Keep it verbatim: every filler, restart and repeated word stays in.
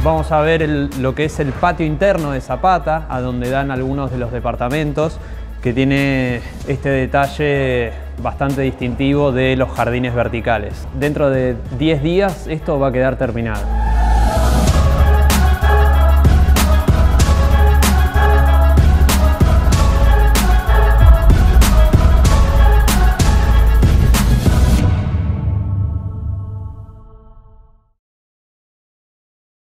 Vamos a ver el, lo que es el patio interno de Zapata, a donde dan algunos de los departamentos, que tiene este detalle bastante distintivo de los jardines verticales. Dentro de diez días esto va a quedar terminado.